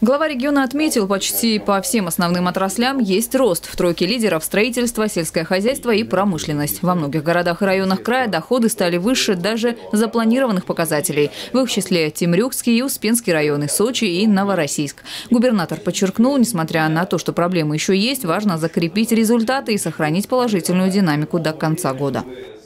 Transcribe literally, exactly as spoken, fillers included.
Глава региона отметил, почти по всем основным отраслям есть рост. В тройке лидеров строительство, сельское хозяйство и промышленность. Во многих городах и районах края доходы стали выше даже запланированных показателей. В их числе Темрюкский и Успенский районы, Сочи и Новороссийск. Губернатор подчеркнул, несмотря на то, что проблемы еще есть, важно закрепить результаты и сохранить положительную динамику до конца года.